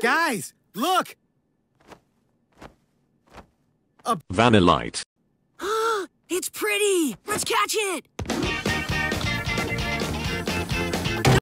Guys, look! Vanillite. It's pretty! Let's catch it!